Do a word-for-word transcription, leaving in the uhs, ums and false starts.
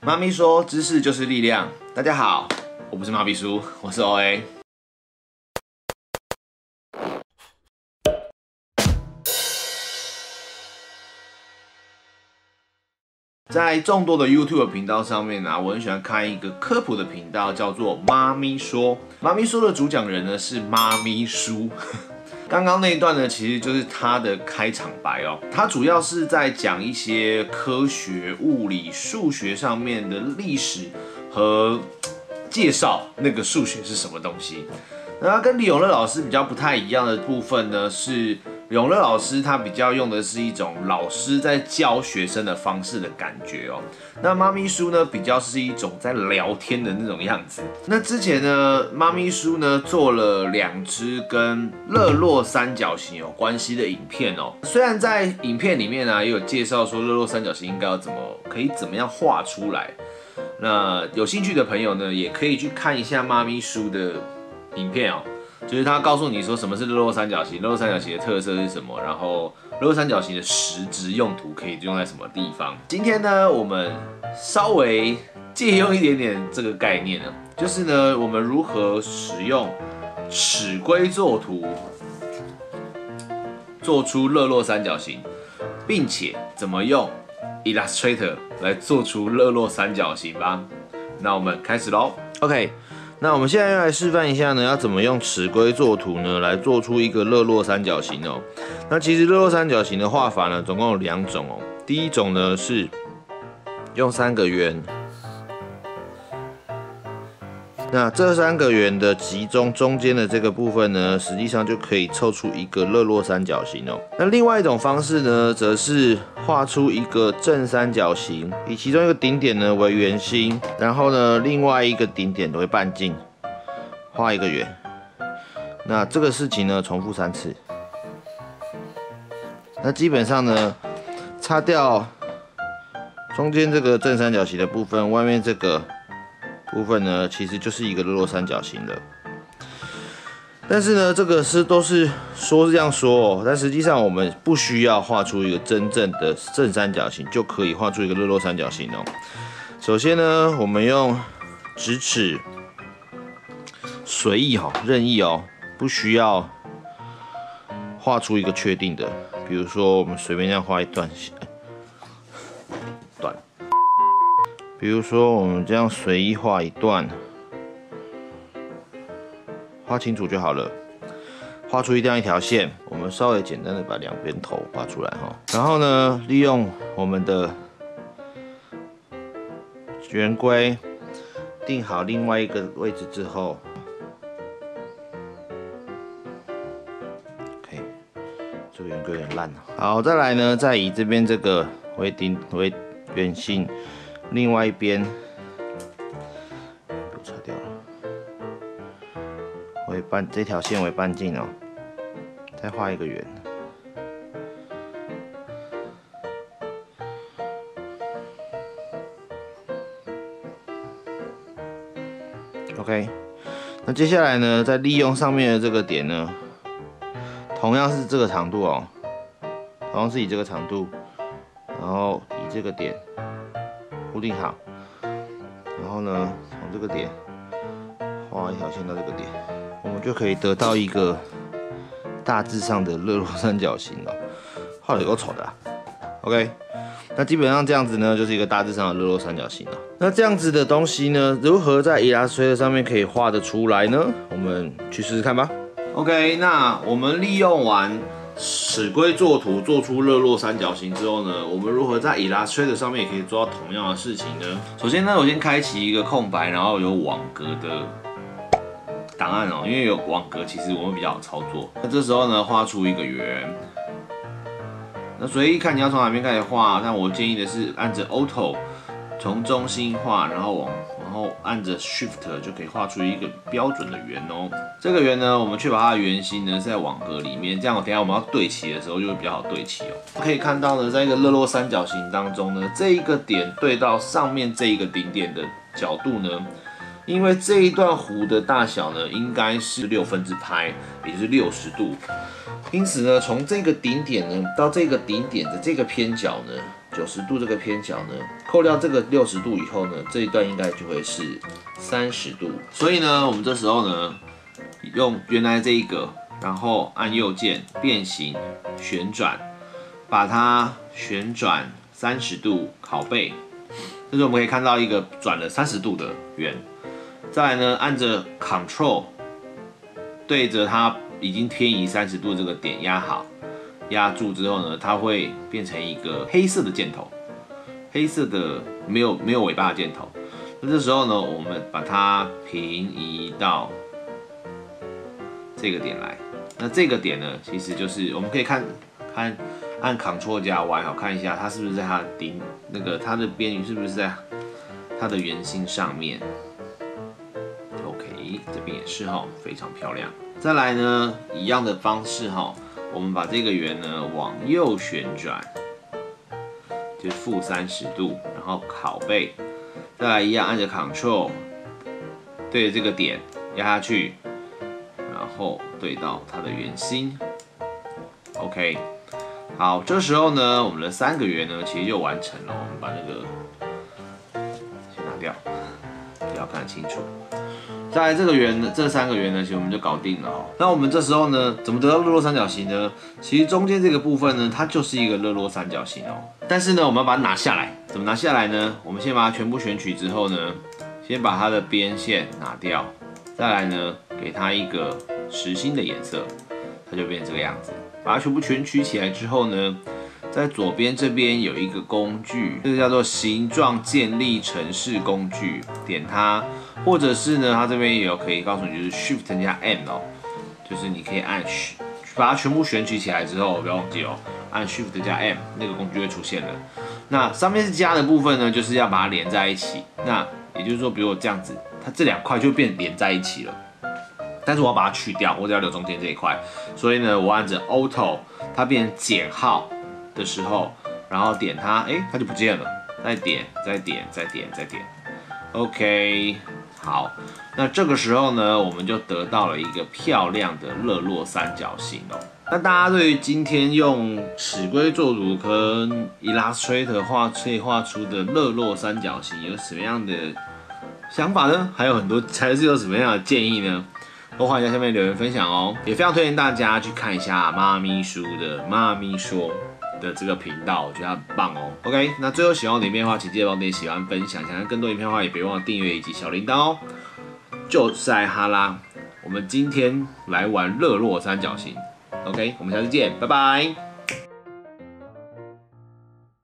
妈咪说知识就是力量。大家好，我不是妈咪叔，我是 O A。在众多的 YouTube 频道上面啊，我很喜欢看一个科普的频道，叫做妈咪说。妈咪说的主讲人呢是妈咪叔。刚刚那一段呢，其实就是他的开场白哦。他主要是在讲一些科学、物理、数学上面的历史和介绍那个数学是什么东西。那跟李永乐老师比较不太一样的部分呢，是李永乐老师他比较用的是一种老师在教学生的方式的感觉哦。那妈咪叔呢，比较是一种在聊天的那种样子。那之前呢，妈咪叔呢做了两支跟热络三角形有关系的影片哦。虽然在影片里面呢、啊、也有介绍说热络三角形应该要怎么可以怎么样画出来。那有兴趣的朋友呢，也可以去看一下妈咪叔的影片哦。就是他告诉你说什么是热络三角形，热络三角形的特色是什么，然后热络三角形的实质用途可以用在什么地方。今天呢，我们稍微借用一点点这个概念呢，就是呢，我们如何使用尺规作图做出热络三角形，并且怎么用 Illustrator 来做出热络三角形吧。那我们开始喽。OK。那我们现在要来示范一下呢，要怎么用尺规作图呢，来做出一个热络三角形哦。那其实热络三角形的画法呢，总共有两种哦。第一种呢是用三个圆，那这三个圆的集中中间的这个部分呢，实际上就可以凑出一个热络三角形哦。那另外一种方式呢，则是画出一个正三角形，以其中一个顶点呢为圆心，然后呢另外一个顶点为半径，画一个圆。那这个事情呢重复三次。那基本上呢，擦掉中间这个正三角形的部分，外面这个部分呢，其实就是一个热络三角形了。但是呢，这个是都是说是这样说哦，但实际上我们不需要画出一个真正的正三角形，就可以画出一个热络三角形哦。首先呢，我们用直尺随意哈、哦，任意哦，不需要画出一个确定的。比如说，我们随便这样画一段段，比如说我们这样随意画一段。画清楚就好了，画出这样一条线，我们稍微简单的把两边头画出来哈。然后呢，利用我们的圆规定好另外一个位置之后 ，OK， 这个圆规有点烂了。好，再来呢，再以这边这个为顶为圆心，另外一边。为半这条线为半径哦，再画一个圆。OK， 那接下来呢，再利用上面的这个点呢，同样是这个长度哦，同样是以这个长度，然后以这个点固定好，然后呢，从这个点画一条线到这个点。我们就可以得到一个大致上的热络三角形了，画的有够丑的、啊。OK， 那基本上这样子呢，就是一个大致上的热络三角形了。那这样子的东西呢，如何在 Illustrator 上面可以画得出来呢？我们去试试看吧。OK， 那我们利用完尺规作图做出热络三角形之后呢，我们如何在 Illustrator 上面也可以做到同样的事情呢？首先呢，我先开启一个空白，然后有网格的档案哦，因为有网格，其实我们比较好操作。那这时候呢，画出一个圆。那随意看你要从哪边开始画，但我建议的是按着 Auto 从中心画，然后往然后按着 Shift 就可以画出一个标准的圆哦。这个圆呢，我们确保它的圆心呢是在网格里面，这样等一下我们要对齐的时候就会比较好对齐哦。可以看到呢，在一个热络三角形当中呢，这一个点对到上面这一个顶点的角度呢。因为这一段弧的大小呢，应该是六分之派，也就是六十度。因此呢，从这个顶点呢到这个顶点的这个偏角呢， 九十度这个偏角呢，扣掉这个六十度以后呢，这一段应该就会是三十度。所以呢，我们这时候呢，用原来这一个，然后按右键变形旋转，把它旋转三十度拷贝。这是我们可以看到一个转了三十度的圆。再来呢，按着 Ctrl 对着它已经偏移三十度这个点压好。压住之后呢，它会变成一个黑色的箭头，黑色的没有没有尾巴的箭头。那这时候呢，我们把它平移到这个点来。那这个点呢，其实就是我们可以看看按 Ctrl 加 Y 好看一下，它是不是在它的顶那个它的边缘是不是在它的圆心上面 ？OK， 这边也是哈，非常漂亮。再来呢，一样的方式哈。我们把这个圆呢往右旋转，就负三十度，然后拷贝，再来一样按着 Ctrl 对着这个点压下去，然后对到它的圆心。OK， 好，这时候呢，我们的三个圆呢其实就完成了。我们把那个先拿掉，不要看得清楚。再来这个圆呢，这三个圆呢，其实我们就搞定了哦。那我们这时候呢，怎么得到热络三角形呢？其实中间这个部分呢，它就是一个热络三角形哦。但是呢，我们要把它拿下来，怎么拿下来呢？我们先把它全部选取之后呢，先把它的边线拿掉，再来呢，给它一个实心的颜色，它就变成这个样子。把它全部全取起来之后呢，在左边这边有一个工具，这个叫做形状建立程式工具，点它。或者是呢，它这边也有可以告诉你，就是 Shift 加 M 哦，就是你可以按把它全部选取起来之后，不要忘记哦，按 Shift 加 M 那个工具就会出现了。那上面是加的部分呢，就是要把它连在一起。那也就是说，比如我这样子，它这两块就变连在一起了。但是我要把它去掉，我只要留中间这一块。所以呢，我按着 Auto， 它变成减号的时候，然后点它，哎，它就不见了。再点，再点，再点，再点。OK。好，那这个时候呢，我们就得到了一个漂亮的热络三角形哦。那大家对于今天用尺规作图跟 Illustrator 画可以画出的热络三角形有什么样的想法呢？还有很多还是有什么样的建议呢？都欢迎在下面留言分享哦。也非常推荐大家去看一下妈咪叔的妈咪说的这个频道，我觉得它很棒哦。OK， 那最后喜欢我的影片的话，请记得帮我点喜欢、分享。想看更多影片的话，也别忘了订阅以及小铃铛哦。就在哈拉，我们今天来玩热络三角形。OK， 我们下次见，拜拜。